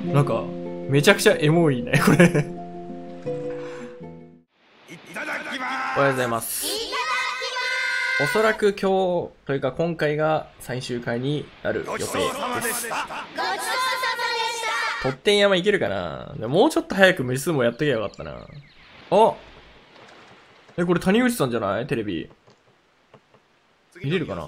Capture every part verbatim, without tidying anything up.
なんかめちゃくちゃエモいねこれ。おはようございます。おそらく今日というか今回が最終回になる予定です。ごちそうさまでした。とってん山いけるかな。でももうちょっと早く無数もやっときゃよかったな。あ、え、これ谷口さんじゃない？テレビ見れるかな。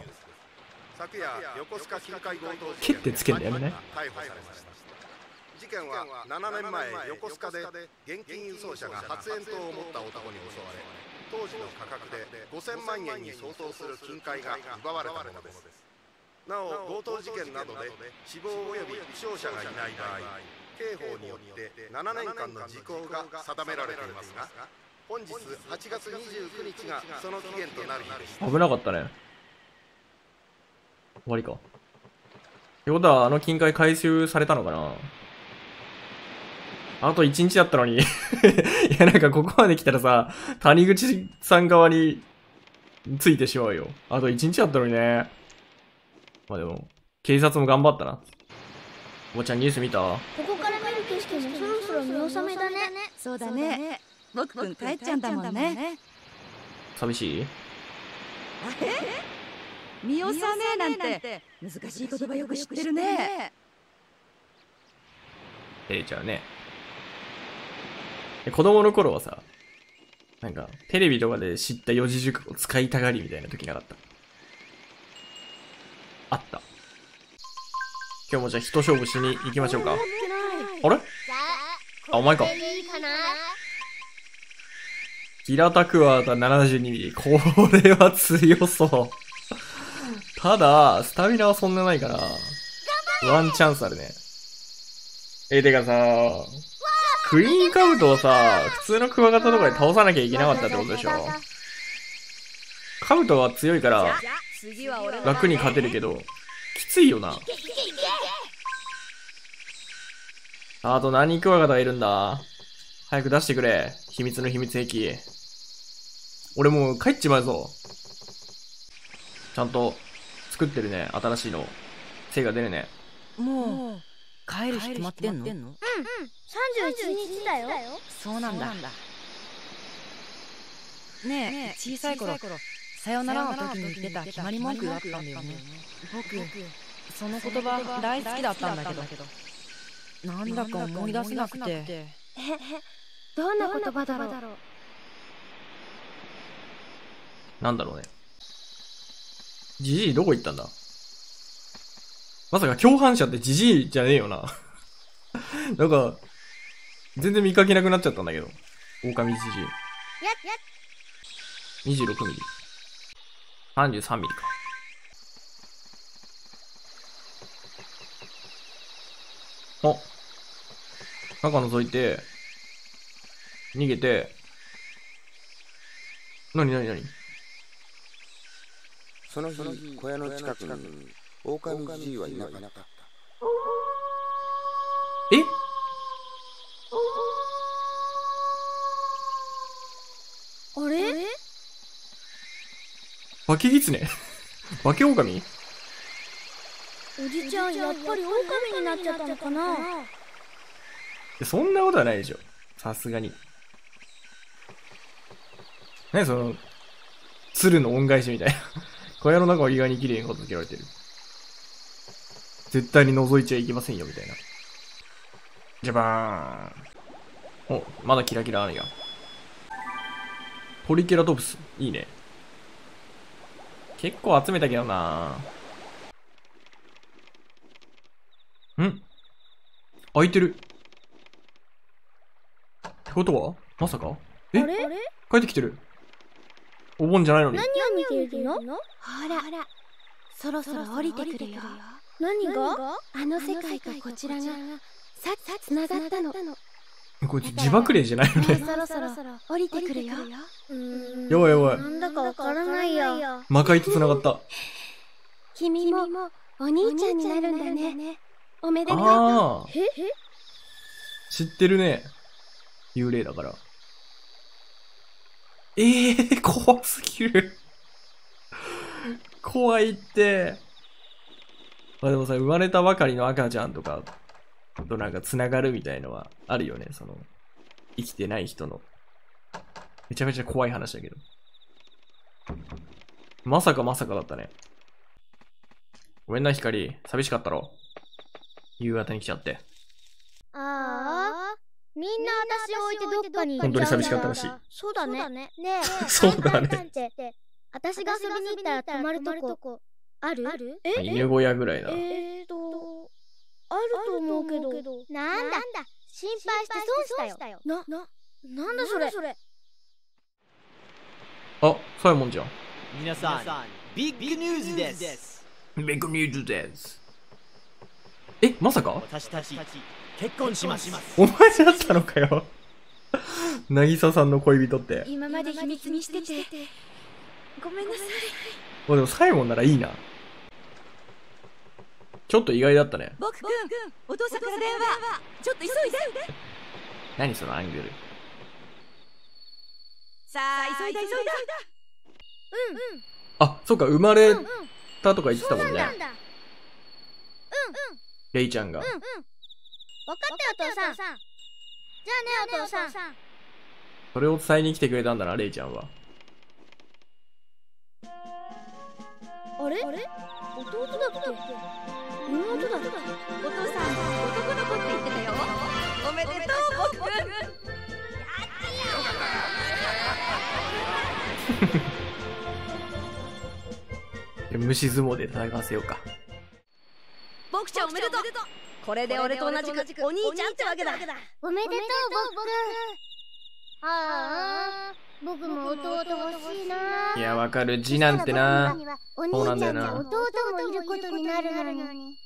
蹴ってつけんだよね。 事件はななねんまえ横須賀で現金輸送車が発煙筒を持った男に襲われ、当時の価格でごせんまんえんに相当する金塊が奪われたものです。なお強盗事件などで死亡及び負傷者がいない場合、刑法によってななねんかんの時効が定められていますが、本日はちがつにじゅうくにちがその期限となる日でした。 危なかったね。終わりか。ってことはあの金塊回収されたのかな。あといちにちだったのにいや、なんかここまで来たらさ、谷口さん側についてしまうよ。あといちにちだったのにね。まあでも、警察も頑張ったな。おばちゃんニュース見た？ ここから見る景色もそろそろ見納めだね。 そうだね。僕くん帰っちゃうんだもんね。 寂しい？ 見納めなんて難しい言葉よく知ってるね。 照れちゃうね。子供の頃はさ、なんかテレビとかで知った四字熟語使いたがりみたいな時なかった？あった。今日もじゃあ一勝負しに行きましょうか。あれ？あ、お前か。キラタクワータななじゅうにミリ。これは強そう。ただ、スタミナはそんなないから、ワンチャンスあるね。え、てかさ、クイーンカブトをさ、普通のクワガタとかで倒さなきゃいけなかったってことでしょ。カブトは強いから、楽に勝てるけど、きついよな。あと何クワガタがいるんだ。早く出してくれ。秘密の秘密兵器。俺もう帰っちまうぞ。ちゃんと作ってるね。新しいの。精が出るね。 もう帰る日決まってんの？うんうん。 さんじゅういちにちだよ。 そうなんだ。ねえ、小さい頃さよならの時に言ってた決まり文句があったんだよね。僕その言葉大好きだったんだけど、なんだか思い出せなくて。 え、どんな言葉だろう。 なんだろうね。ジジイどこ行ったんだ。まさか共犯者ってジジイじゃねえよな。なんか、全然見かけなくなっちゃったんだけど。狼ジジイ。にじゅうろくミリ。さんじゅうさんミリか。あ、中覗いて、逃げて、なになになに？ その日、小屋の近くに狼じじいはいなかった。 え？ あれ？ 化け狐？化け狼？ おじちゃんやっぱり狼になっちゃったのかな。 そんなことはないでしょ。さすがに。何その、鶴の恩返しみたいな。小屋の中は意外に綺麗に片付けられてる。絶対に覗いちゃいけませんよ、みたいな。じゃばーん。お、まだキラキラあるや。トリケラトプス。いいね。結構集めたけどな。ん？開いてる。ってことはまさか？え？ あれ？ 帰ってきてる。お盆じゃないのに。 何を見ているの？ ほら、そろそろ降りてくるよ。 何が？ あの世界とこちらがさっきつながったの。 こいつ自爆霊じゃないよね。 そろそろ降りてくるよ。 うーん。 やばいやばい。 なんだかわからないや。 魔界と繋がった。 君もお兄ちゃんになるんだね。おめでとう。 ああ。 え？ 知ってるね。幽霊だから。ええー、怖すぎる。怖いって。あ、でもさ、生まれたばかりの赤ちゃんとか、 となんか繋がるみたいのはあるよね。その、生きてない人の。めちゃめちゃ怖い話だけど。まさかまさかだったね。ごめんな、光。寂しかったろ。夕方に来ちゃって。 ああ、みんな私を置いてどっかに行っちゃうんだ。 本当に寂しかったらしい。 そうだね。ねえ、 そうだね。 私が遊びに行ったら泊まるとこある？ え？犬小屋ぐらいだ。 えーと、あると思うけど。なんだ、心配して損したよ。な、な、なんだそれ。 あ、サイモンじゃん。 皆さん、ビッグニュースです。 ビッグニュースです。え、まさか私たち結婚します。 お前だったのかよ。渚さんの恋人って。 今まで秘密にしててごめんなさい。 でもサイモンならいいな。ちょっと意外だったね。 僕くん、お父さんから電話。ちょっと急いで。 何そのアングル。 さあ、急いだ急いだ。 うんうん。 あ、そっか、生まれたとか言ってたもんね。 うんうん。 レイちゃんが。 うんうん。分かったよ、お父さん。じゃあね、お父さん。 それを伝えに来てくれたんだな、レイちゃんは。 あれ？弟だっけ？妹だっけ？お父さん、男の子って言ってたよ。 おめでとう、僕くん。 虫相撲で戦わせようか。 僕ちゃんおめでとう。これで俺と同じくお兄ちゃんってわけだ。 おめでとう、僕。ああ、僕も弟欲しいな。 いや、わかる。次男ってな。そうなんだよな。 弟もいることになるのに。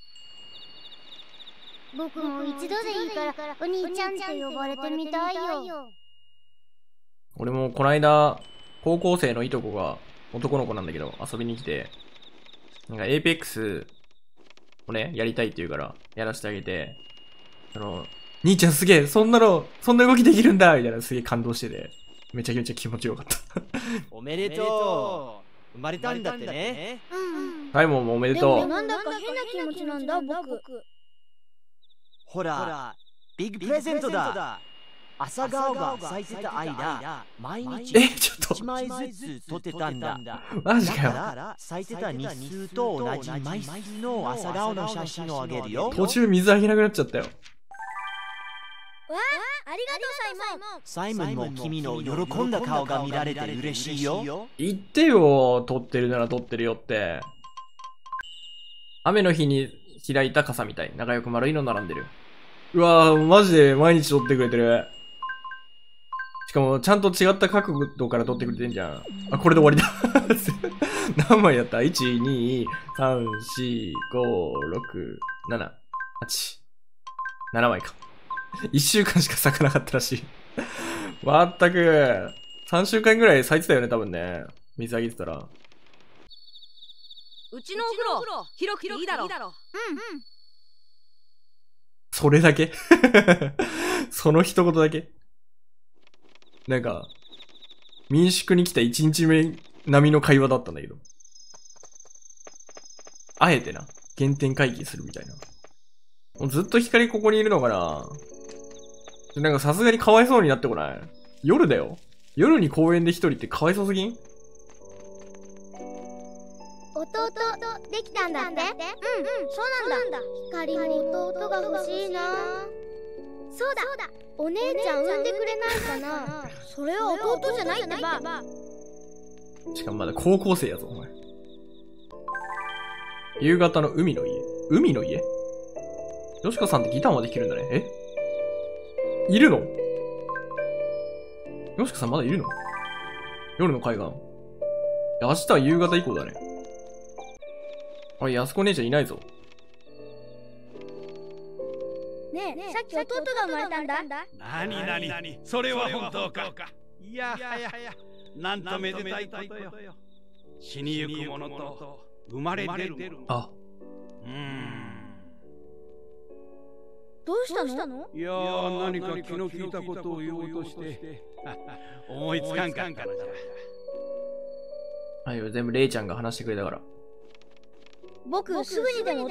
僕も一度でいいからお兄ちゃんって呼ばれてみたいよ。 俺もこないだ高校生のいとこが男の子なんだけど遊びに来て、なんかエーペックスをねやりたいって言うからやらせてあげて、その兄ちゃんすげえ、そんなのそんな動きできるんだみたいな、すげえ感動しててめちゃめちゃ気持ちよかったおめでとう。生まれたんだってね。 はい、もうおめでとう。 なんだか変な気持ちなんだ、僕。 ほら、ビッグプレゼントだ。朝顔が咲いてた間、毎日え、ちょっといちまいずつ取ってたんだ。 マジかよ。 だから咲いてた日数と同じ枚数の朝顔の写真をあげるよ。 途中水あげなくなっちゃったよ。 わあ、ありがとう、 サイモン。サイモンも君の喜んだ顔が見られて嬉しいよ。 言ってよ、撮ってるなら撮ってるよって。雨の日に開いた傘みたい。仲良く丸いの並んでる。うわぁ、マジで毎日撮ってくれてる。しかも、ちゃんと違った角度から撮ってくれてんじゃん。あ、これで終わりだ。何枚やった ?いち、に、さん、よん、ご、ろく、なな、はち。ななまいか。いっしゅうかんしか咲かなかったらしい。まったく。さんしゅうかんぐらい咲いてたよね、多分ね。水あげてたら。 うちのお風呂、広くていいだろ。うんうん。 それだけその一言だけなんか、民宿に来た一日目並みの会話だったんだけど。あえてな、原点回帰するみたいな。もうずっと光ここにいるのかな。なんかさすがにかわいそうになってこない？夜だよ。夜に公園で一人ってかわいそうすぎん？ 弟できたんだって。うんうん、そうなんだ。光も弟が欲しいな。そうだ、お姉ちゃん産んでくれないかな。それは弟じゃないってば。 しかもまだ高校生やぞお前。夕方の海の家。海の家？よしかさんってギターまで弾けるんだね。え？いるの？よしかさんまだいるの？夜の海岸。明日は夕方以降だね。あれ、安子姉ちゃんいないぞ。 ねえ、さっき弟が生まれたんだ。 なになになに、それは本当か。いやはや、なんとめでたいことよ。死にゆくものと生まれ出る。 あ。 うーん。 どうしたの？ いやー、何か気の利いたことを言おうとして、思いつかんかったのじゃ。 はい、全部レイちゃんが話してくれたから。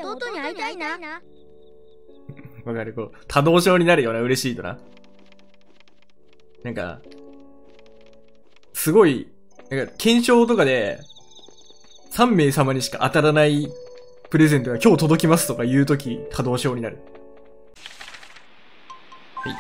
僕、すぐにでも弟に会いたいな。 わかる、こう、多動症になるような嬉しいとな。なんか、すごい、なんか、検証とかで、さんめい様にしか当たらないプレゼントが今日届きますとか言うとき、多動症になる。はい。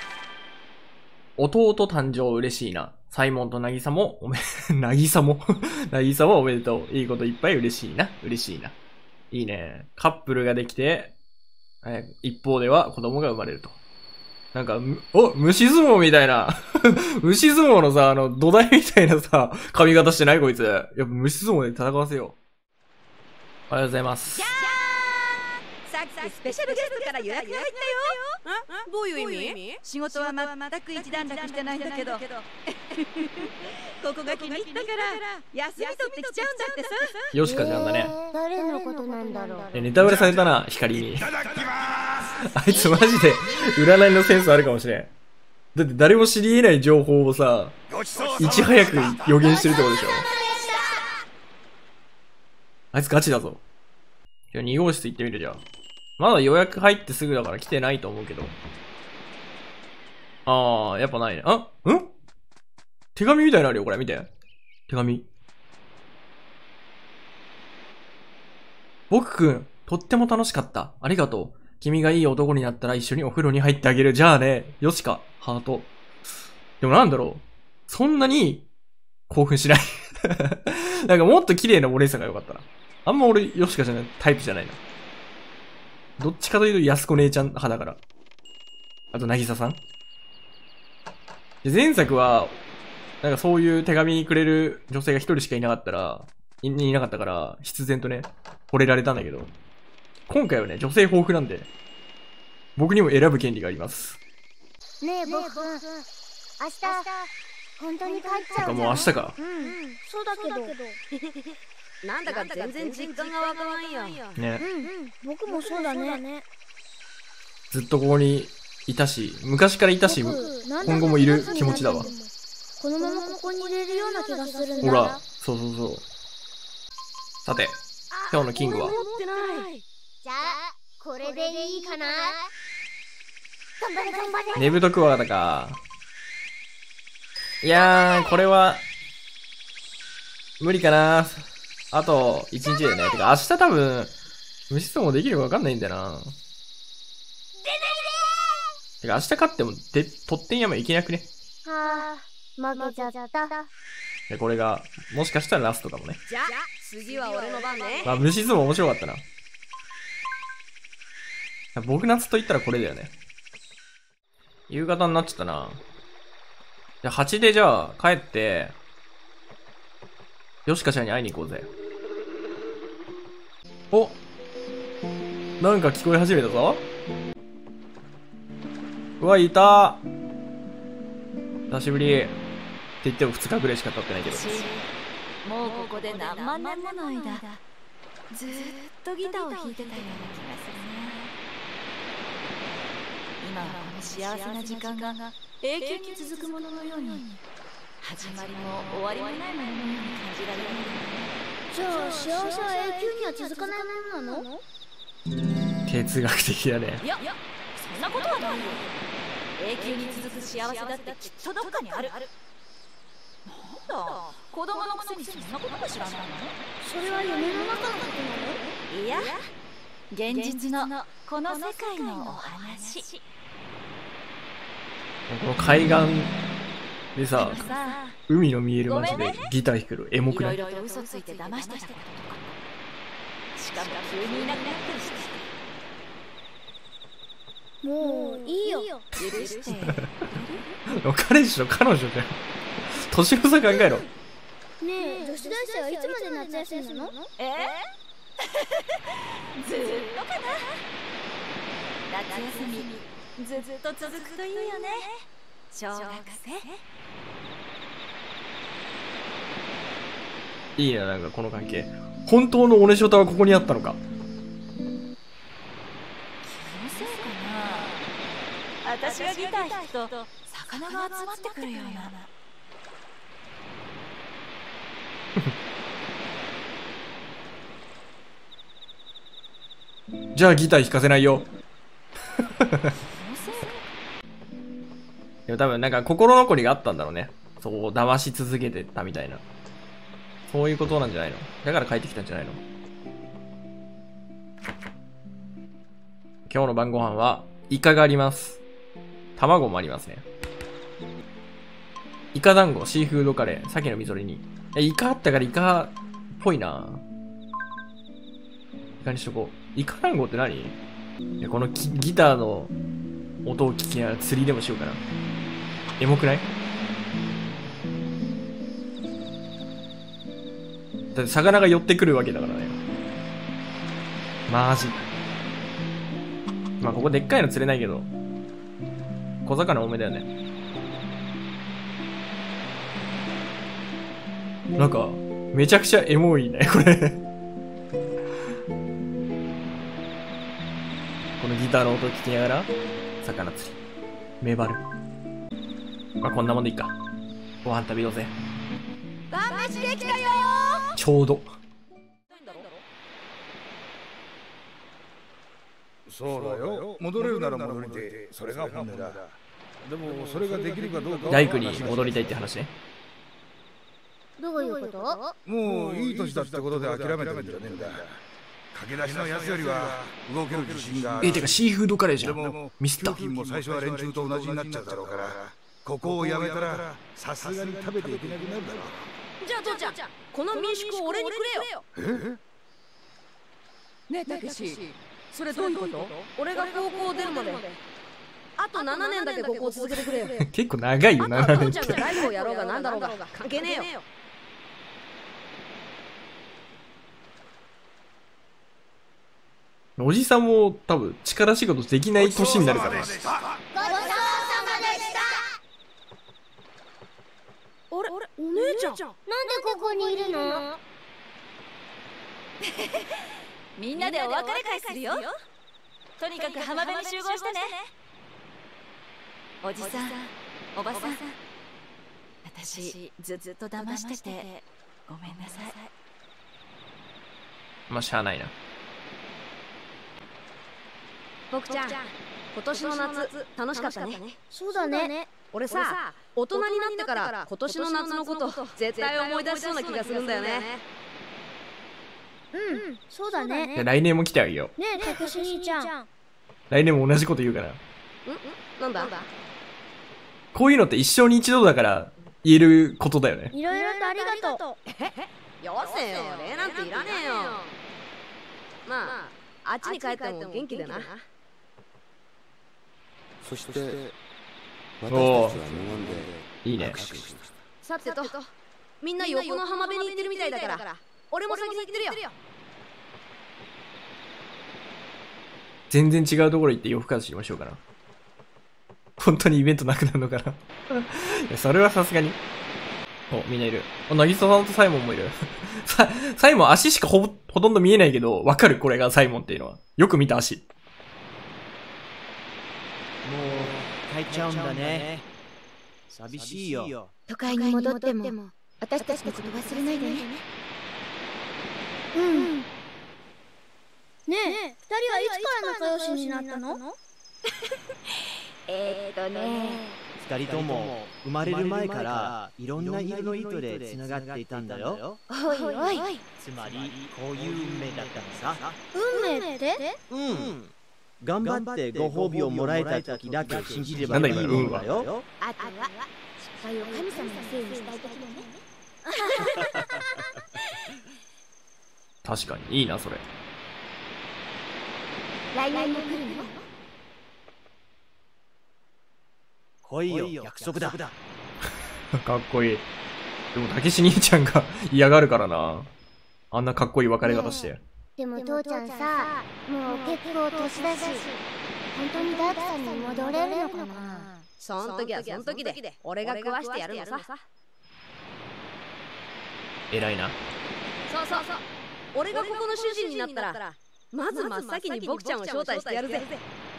弟誕生嬉しいな。サイモンとナギサもおめ、ナギサもナギサもおめでとう。いいこといっぱい嬉しいな。嬉しいな。いいね。カップルができて、え一方では子供が生まれると。なんか、お、虫相撲みたいな。虫相撲のさ、あの、土台みたいなさ、髪型してないこいつ。やっぱ虫相撲で戦わせよう。おはようございます。 さっきスペシャルゲストから予約が入ったよ。どういう意味？仕事は全く一段落してないんだけどここが気に入ったから休み取ってきちゃうんだってさ。 よしかちゃんだね。 誰のことなんだろう。 え、ネタバレされたな、光に。あいつマジで占いのセンスあるかもしれん。だって誰も知り得ない情報をさ、いち早く予言してるってことでしょ。あいつガチだぞ。じゃあに号室行ってみるじゃん。まだ予約入ってすぐだから来てないと思うけど。あー、やっぱないね。あん手紙みたいなのあるよ、これ。見て。手紙。僕くん、とっても楽しかった。ありがとう。君がいい男になったら一緒にお風呂に入ってあげる。じゃあね。よしか。ハート。でもなんだろう。そんなに興奮しない。なんかもっと綺麗なお姉さんがよかったな。あんま俺、よしかじゃない、タイプじゃないな。どっちかというと安子姉ちゃん派だから。あと、なぎささん。で前作は、なんかそういう手紙くれる女性が一人しかいなかったら、い, いなかったから、必然とね、惚れられたんだけど、今回はね、女性豊富なんで、僕にも選ぶ権利があります。 ねえ、僕くん、明日、本当に帰っちゃう。 てかもう明日か。 うん、そうだけど。 なんだか全然実感がわからんや。 ね。 うん、僕もそうだね。 ずっとここにいたし、昔からいたし、今後もいる気持ちだわ。 このままここにいれるような気がするんだ。 ほら、そうそうそう。さて、今日のキングは。 じゃあ、これでいいかな。頑張れ頑張れ。 ねぶとクワガタか。いやー、これは、無理かな。あと、一日だよね。てか、明日多分、虫相撲できるかわかんないんだよな。てか、明日勝っても、で、とってん山いけなくね。 はあ、負けちゃった。 で、これが、もしかしたらラストかもね。 じゃあ、次は俺の番ね。 まあ、虫相撲面白かったな。僕夏と言ったらこれだよね。夕方になっちゃったな。じゃあ、はちでじゃあ、帰って、よしかちゃんに会いに行こうぜ。お、なんか聞こえ始めたぞ。うわ、いた。久しぶり。って言ってもふつかぐらいしか経ってないけど。 もうここで何万年もの間、ずーっとギターを弾いてたような気がするね。今はこの幸せな時間が永久に続くもののように、始まりも終わりもないもののように感じられるんだよね。 じゃあ幸せは永久には続かないものなの？ 哲学的だね。 いや、そんなことはないよ。永久に続く幸せだってきっとどっかにある。なんだ、子供のくせにそんなことも知らないの？ それは夢の中のことなの？ いや、現実のこの世界のお話。 この海岸でさ、海の見える街でギター弾くのエモくない？ いろいろと嘘ついて騙したこととか、しかも急にいなくなったりして。 もういいよ。 許して。 彼氏と彼女じゃん。年の差考えろ。 ねえ、女子大生はいつまで夏休みなの？ えー、ずーっとかな。夏休みずっと続くといいよね、小学生。 いいな、なんかこの関係。本当のオネショタはここにあったのか。 気のせいかな。私がギター弾くと魚が集まってくるような。 じゃあギター弾かせないよ。 でも多分なんか心残りがあったんだろうね。そう、騙し続けてたみたいな。そういうことなんじゃないの？だから帰ってきたんじゃないの？今日の晩ご飯は、イカがあります。卵もありますね。イカ団子、シーフードカレー、鮭のみぞれ煮。え、イカあったからイカっぽいな。イカにしとこう。イカ団子って何？いや、このギターの音を聞きながら釣りでもしようかな。エモくない？だって魚が寄ってくるわけだからね。マジ。まあここでっかいの釣れないけど、小魚多めだよね。なんか、めちゃくちゃエモいね、これ。このギターの音を聞きながら、魚釣り。メバル。まあこんなもんでいいか。ご飯食べようぜ。 試しできたよー。 ちょうど。 そうだよ。戻れるなら戻りて、それが本音だ。でもそれができるかどうか。 大工に戻りたいって話ね。 どういうこと？ もういい年だってことで諦めてるんじゃねえんだ。駆け出しのやつよりは動ける自信がある。 え、てかシーフードカレーじゃん。 でもミスった。 料金も最初は連中と同じになっちゃうだろうから、ここをやめたらさすがに食べていけなくなるだろう。 じゃあ父ちゃん、この民宿を俺にくれよ。 え？ ねえたけし、それどういうこと？俺が高校出るまであとななねんだけここを続けてくれよ。 結構長いよ、ななねんって。 父ちゃんがライブをやろうがなんだろうが関係ねえよ。 おじさんも多分力仕事できない年になるからね。 ごちそうさまでした。 あれ、お姉ちゃん。 なんでここにいるの？ みんなでお別れ会するよ。とにかく浜辺に集合してね。おじさん、おばさん、私ずっと騙しててごめんなさい。 まあしゃあないな。 僕ちゃん、今年の夏楽しかったね。 そうだね。 俺さ、大人になってから今年の夏のこと絶対思い出しそうな気がするんだよね。 うん、そうだね。 じゃあ来年も来てあげよう。 ねえ、たけし兄ちゃん。 来年も同じこと言うから。 ん？なんだ？ こういうのって一生に一度だから言えることだよね。 いろいろとありがとう。 よせよ、礼なんていらねえよ。まあ、あっちに帰っても元気でな。 そして私たちは無言でいいね。 さてと、みんな横の浜辺に行ってるみたいだから、俺も先に行ってるよ。 全然違うところ行って夜更かししましょうかな。本当にイベントなくなるのかな。いや、それはさすがに。お、みんないる。お、なぎささんとサイモンもいる。サ、サイモン足しかほぼ、ほとんど見えないけど、わかるこれがサイモンっていうのは。よく見た足。 もう帰っちゃうんだね。寂しいよ。 都会に戻っても私たちのこと忘れないでね。 うん。ねえ、二人はいつから仲良しになったの？ えーっとね、 二人とも生まれる前からいろんな色の糸でつながっていたんだよ。 おいおい。 つまりこういう運命だったのさ。 運命って？ うん。頑張ってご褒美をもらえた時だけ信じればいいんだよ。 あとは失敗を神様のせいにしたい時だね。 確かにいいなそれ。 来年も来るの？ 来いよ、約束だ。 かっこいい。でもたけし兄ちゃんが嫌がるからな。あんなかっこいい別れ方して。 でも父ちゃんさ、もう結構年だし、本当にダークさんに戻れるのかな。 そん時はそん時で俺が食わしてやるのさ。 偉いな。 そうそうそう、俺がここの主人になったらまず真っ先に僕ちゃんを招待してやるぜ。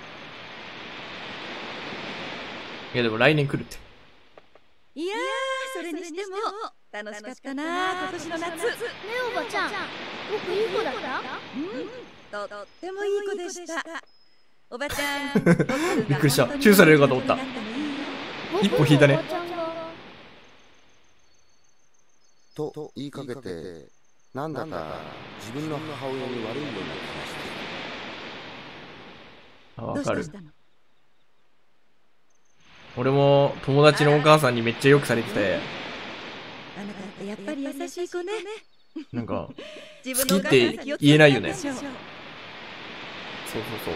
いやでも来年来るって。 いやー、それにしても楽しかったな今年の夏。 ねえおばちゃん、僕いい子だった？ うん、とってもいい子でした。 おばちゃん。 びっくりした。チューされるかと思った。一歩引いたね。 と言いかけて、なんだか自分の母親に悪いような気がして。 あ、わかる。俺も友達のお母さんにめっちゃよくされてて。 あなたってやっぱり優しい子ね。 なんか、好きって言えないよね。そうそうそう。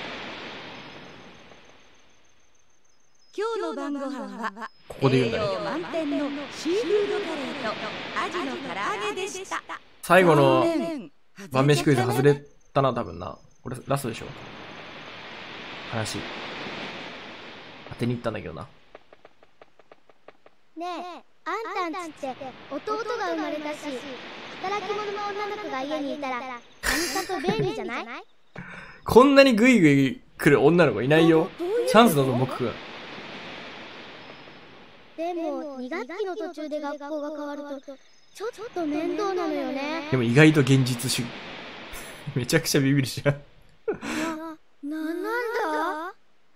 今日の晩ご飯はここで言うんだね。 栄養満点のシーフードカレーとアジの唐揚げでした。 最後の晩飯クイズ外れたな、多分な。これラストでしょ。話。当てに行ったんだけどな。 ねえ、あんたんちって弟が生まれたし、働き者の女の子が家にいたら、あんたと便利じゃない？ こんなにグイグイ来る女の子いないよ。チャンスだぞ、僕くん。 でも、に学期の途中で学校が変わると、ちょっと面倒なのよね。 でも意外と現実主義。めちゃくちゃビビるじゃん。 な、なんだ？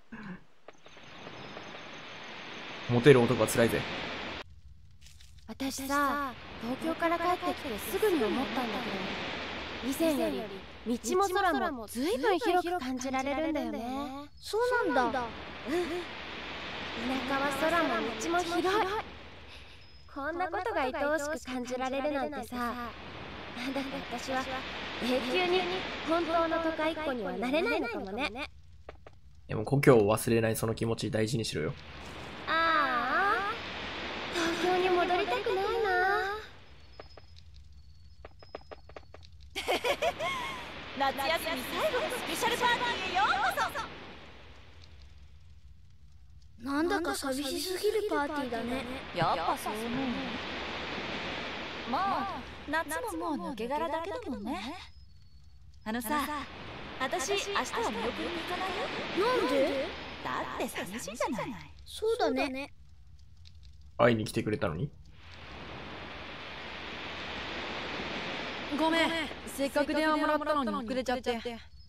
モテる男は辛いぜ。 私さ、東京から帰ってきてすぐに思ったんだけど、以前より道も空もずいぶん広く感じられるんだよね。 そうなんだ。 田舎は空も道も広い。こんなことが愛おしく感じられるなんてさ、だって私は永久に本当の都会っ子にはなれないのかもね。 でも故郷を忘れないその気持ち大事にしろよ。 ああ、東京に戻りたくないな。 夏休み最後のスペシャルパーティーへようこそ。 なんだか寂しすぎるパーティーだね。 やっぱそう思う。まあ夏ももう抜け殻だけだもんね。あのさ、私明日は見送りに行かないよ。 なんで？ だって寂しいじゃない。 そうだね。 会いに来てくれたのに。 ごめん、せっかく電話もらったのに遅れちゃって。 何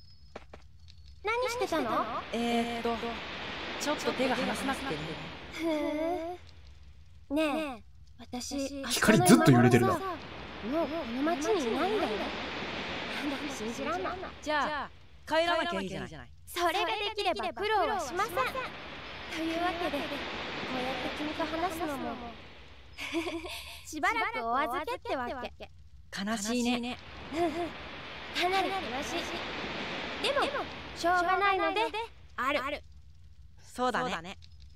してたの？ えーっとちょっと手が離せなくてね。 へえ。ねえ、私光ずっと揺れてるな。 もうこの町にいないんだよ。なんだか信じらんない。 じゃあ帰らなきゃいいじゃない。 それができれば苦労はしません。というわけで、こうやって君と話すのもしばらくお預けってわけ。 悲しいね。 かなり悲しい。でもしょうがないのである。 そうだね。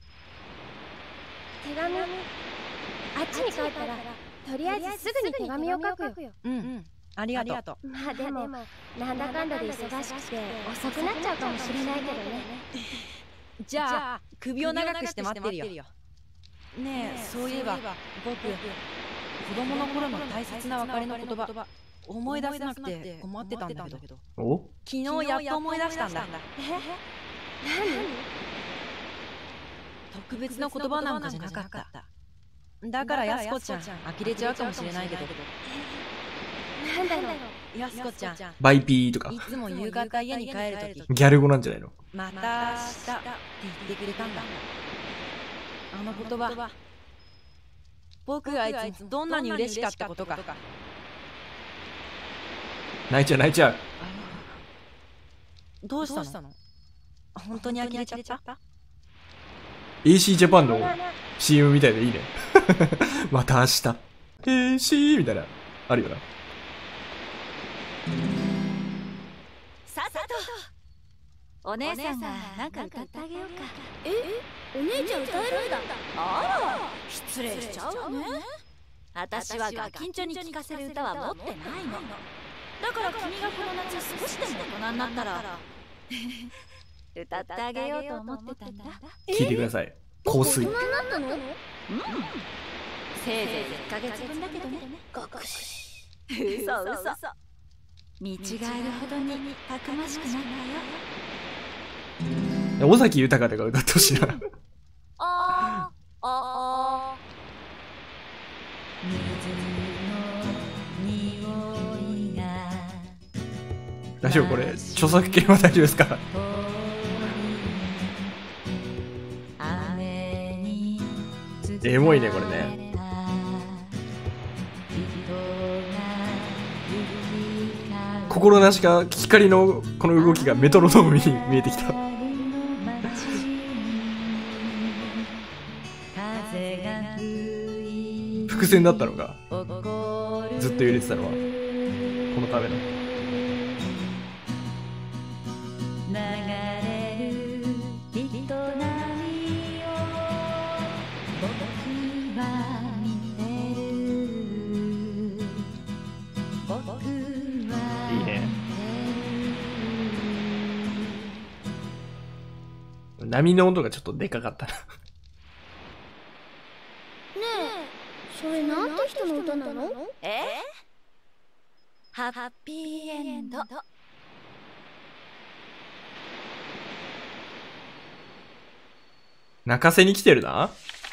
手紙、あっちに帰ったらとりあえずすぐに手紙を書くよ。 うんうん、ありがとう。 まあでもなんだかんだで忙しくて遅くなっちゃうかもしれないけどね。 じゃあ首を長くして待ってるよ。ねえ、そういえば僕子供の頃の大切な別れの言葉思い出せなくて困ってたんだけど、 お？ 昨日やっと思い出したんだ。 え？何？ 特別な言葉なんかじゃなかった。だからやすこちゃん呆れちゃうかもしれないけど、 なんだろう、やすこちゃんバイピーとかいつも夕方家に帰るときギャル語なんじゃないの？ また明日って言ってくれたんだ。あの言葉、僕があいつどんなに嬉しかったことか。 泣いちゃう泣いちゃう。 どうしたの？本当に呆れちゃった？ エーシー ジャパンの シーエム みたいでいいね。また明日 エーシー みたいなあるよな。 さっさとお姉さんがなんか歌ってあげようか。 え？お姉ちゃん歌えるんだ。 あら、失礼しちゃうわね。私はガキンチョに聴かせる歌は持ってないの。だから君がこの夏少しでも大人になったら歌ってあげようと思ってたんだ。 聞いてください。香水。 大人になったの？うん。 せいぜいいっかげつぶんだけどね。 学士。 嘘嘘。見違えるほどにたくましくなったよ。 尾崎豊とか歌ってほしいな。 ああああ。 大丈夫これ著作権は大丈夫ですか？ エモいね、これね。心なしか光のこの動きがメトロノームに見えてきた。伏線だったのか。ずっと揺れてたのはこのための。いいね。波の音がちょっとでかかったな。ねえ、それなんて人の歌なの？ え？ハッピーエンド。 泣かせに来てるな。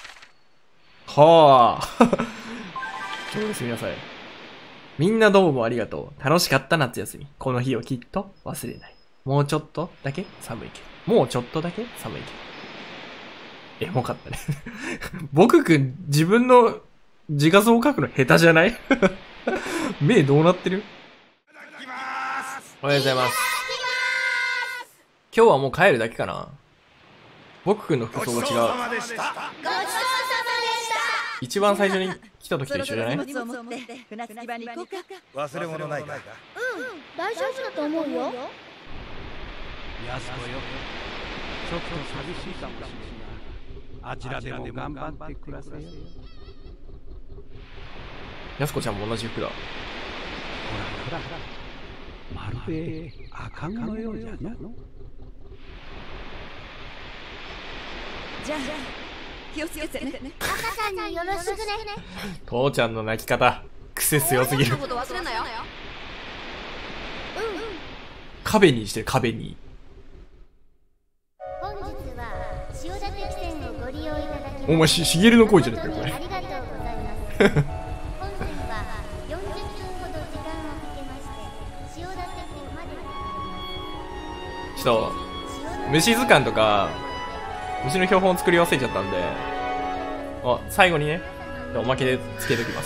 はあ。ちょっとすみなさい。みんなどうもありがとう。楽しかった夏休み。この日をきっと忘れない。もうちょっとだけ寒いけど。もうちょっとだけ寒いけど。エモかったね。僕くん、自分の自画像を描くの下手じゃない？目どうなってる？おはようございます。今日はもう帰るだけかな。僕くんの服装が違う。ごちそうさまでした。一番最初に来た時と一緒じゃない？ 忘れ物ないか？ うん、大丈夫だと思うよ。 やすこよ、ちょっと寂しいかもしれない。あちらでも頑張って暮らせよ。 やすこちゃんも同じ服だ。ほらほら、まるで赤子のようじゃな。 じゃあ気をつけてね。 赤さんによろしくね。 父ちゃんの泣き方癖強すぎる。壁にしてる、壁に。 本日は千代田駅線をご利用いただきお前し、しげるの声じゃなくてこれ。 ありがとうございます。本線はよんじゅっぷんほど時間をかけまして千代田駅まで。 ちょっと虫図鑑とか虫の標本作り忘れちゃったんで、あ、最後にね、おまけでつけときます。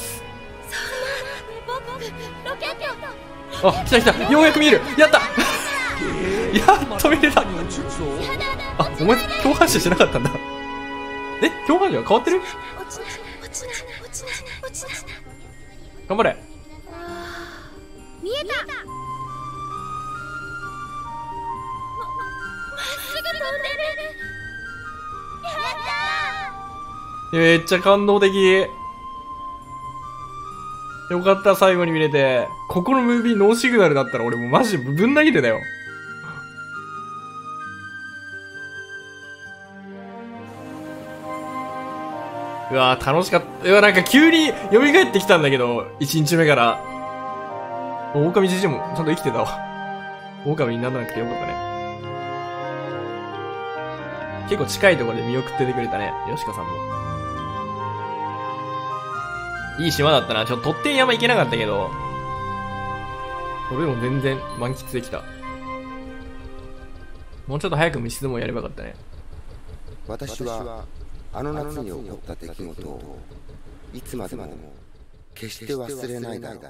あ、来た来た、ようやく見える。やったやっと見れた。あ、お前共犯者してなかったんだ。え、共犯者は変わってる？頑張れ。 見えた。まっすぐ飛んでる。やったー。 めっちゃ感動的。よかった、最後に見れて。ここのムービーノーシグナルだったら俺もうマジでぶん投げてたよ。うわー楽しかった。うわ、なんか急に蘇ってきたんだけど、いちにちめから。狼じじもちゃんと生きてたわ。狼にならなくてよかったね。結構近いところで見送っててくれたね、よしかさんも。いい島だったな。ちょっととってん山行けなかったけど、それでも全然満喫できた。もうちょっと早く虫相撲やればよかったね。 私はあの夏に起こった出来事をいつまでも決して忘れないだろ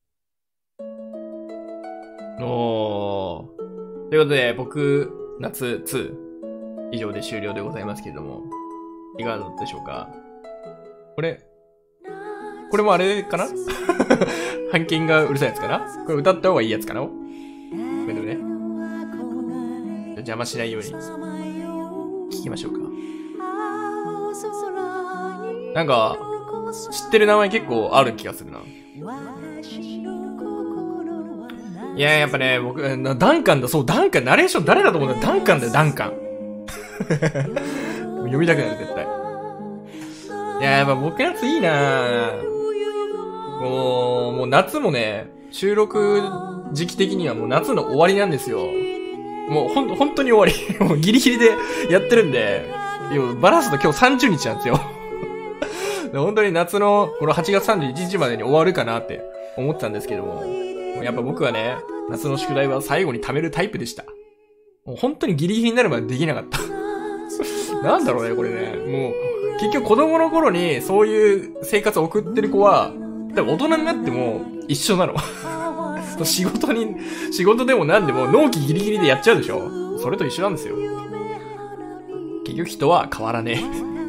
う。 おー。ということで、僕、夏ツー以上で終了でございますけれども、いかがだったでしょうか。これ、これもあれかな半券がうるさいやつかな。これ歌った方がいいやつかな。これでもね、邪魔しないように聞きましょうか。なんか知ってる名前結構ある気がするな。いややっぱね、僕ダンカンだ。そう、ダンカン。ナレーション誰だと思うんだよ。ダンカンだよ、ダンカン。読みたくなる、絶対。いややっぱ僕のやついいなぁ。もう、もう夏もね、収録時期的にはもう夏の終わりなんですよ。もうほん、本当に終わり。もうギリギリでやってるんで、バラすと今日さんじゅうにちなんですよ。本当に夏のこのはちがつさんじゅういちにちまでに終わるかなって思ってたんですけども、やっぱ僕はね、夏の宿題は最後に貯めるタイプでした。もう本当にギリギリになるまでできなかった。なんだろうね、これね。もう、 結局子供の頃にそういう生活を送ってる子は、多分大人になっても一緒なの。仕事に、仕事でも何でも納期ギリギリでやっちゃうでしょ。それと一緒なんですよ。結局人は変わらね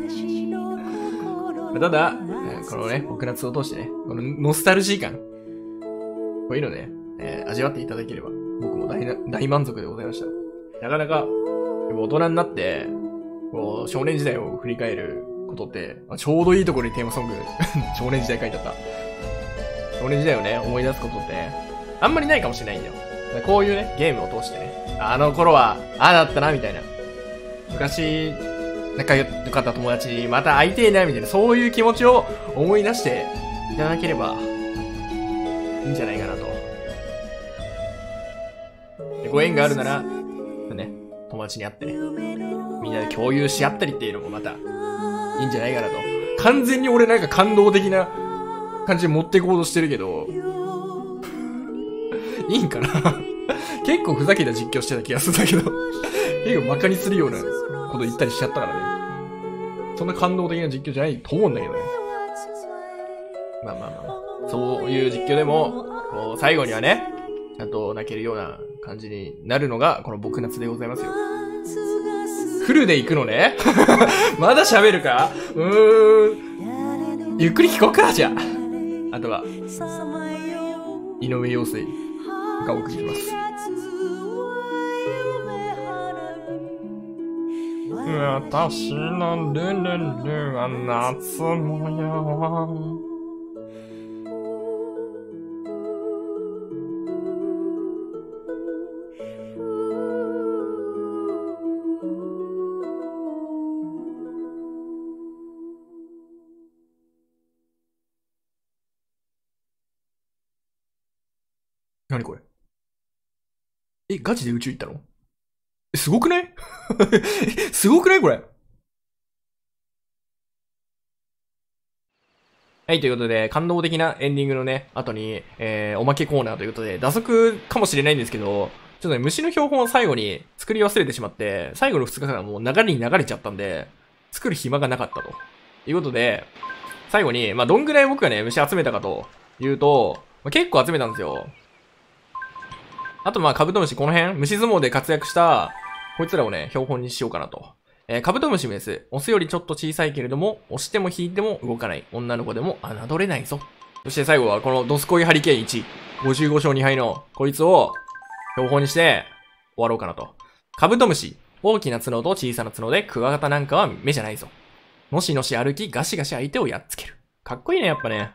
え。ただ、このね、僕夏を通してね、このノスタルジー感、こういうのね、えー、味わっていただければ、僕も 大, 大満足でございました。なかなか、大人になって、こう、少年時代を振り返ることって、まあ、ちょうどいいところにテーマソング、少年時代書いてあった。少年時代をね、思い出すことって、あんまりないかもしれないんだよ。こういうね、ゲームを通してね、あの頃は、ああだったな、みたいな。昔、仲良かった友達にまた会いてえな、みたいな、そういう気持ちを思い出していただければ、いいんじゃないかなと。でご縁があるなら、ね、友達に会ってね、みんなで共有し合ったりっていうのもまた、いいんじゃないかなと。完全に俺なんか感動的な感じで持っていこうとしてるけど、いいんかな結構ふざけた実況してた気がするんだけど、結構馬鹿にするようなこと言ったりしちゃったからね。そんな感動的な実況じゃないと思うんだけどね。まあまあまあ、そういう実況でも、こう、最後にはね、ちゃんと泣けるような感じになるのが、この僕夏でございますよ。フルで行くのねまだ喋るかうーん。ゆっくり聞こうか、じゃあ。あとは、井上陽水がお送りします。私のルルルは夏模様。何これ？え、ガチで宇宙行ったの？え、すごくないすごくないこれ。はい、ということで、感動的なエンディングのね、後に、えー、おまけコーナーということで、打足かもしれないんですけど、ちょっとね、虫の標本を最後に作り忘れてしまって、最後のふつかかんもう流れに流れちゃったんで、作る暇がなかったと。いうことで、最後に、まあ、どんぐらい僕がね、虫集めたかというと、まあ、結構集めたんですよ。あとまあカブトムシこの辺、虫相撲で活躍した、こいつらをね、標本にしようかなと。えー、カブトムシメス。オスよりちょっと小さいけれども、押しても引いても動かない。女の子でも侮れないぞ。そして最後はこのドスコイハリケーンいち。ごじゅうご勝に敗の、こいつを、標本にして、終わろうかなと。カブトムシ。大きな角と小さな角で、クワガタなんかは目じゃないぞ。のしのし歩き、ガシガシ相手をやっつける。かっこいいね、やっぱね。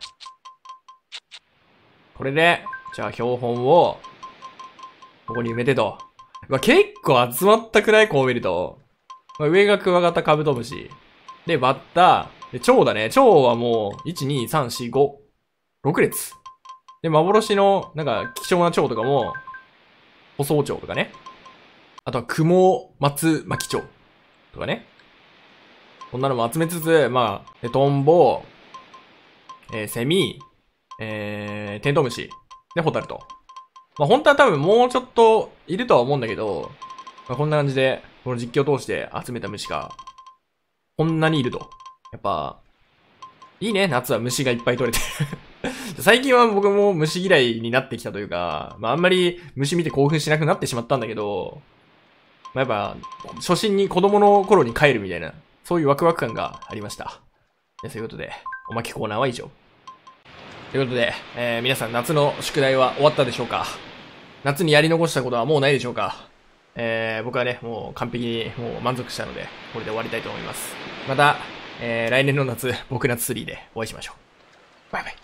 これで、じゃあ標本を、ここに埋めてと。まあ、結構集まったくらいこう見ると。まあ、上がクワガタカブトムシ。で、バッタ。で、蝶だね。蝶はもう、いち、に、さん、し、ご、ろく列。で、幻の、なんか、貴重な蝶とかも、細蝶とかね。あとは、雲松巻蝶とかね。こんなのも集めつつ、まあ、でトンボ、えー、セミ、えー、テントウムシ。で、ホタルと。まあ、本当は多分もうちょっといるとは思うんだけど、まあ、こんな感じで、この実況を通して集めた虫が、こんなにいると。やっぱ、いいね、夏は虫がいっぱい取れて最近は僕も虫嫌いになってきたというか、まああんまり虫見て興奮しなくなってしまったんだけど、まあやっぱ、初心に子供の頃に帰るみたいな、そういうワクワク感がありました。でそういうことで、おまけコーナーは以上。ということで、えー、皆さん夏の宿題は終わったでしょうか？夏にやり残したことはもうないでしょうか？えー、僕はね、もう完璧にもう満足したので、これで終わりたいと思います。また、えー、来年の夏、僕夏スリーでお会いしましょう。バイバイ。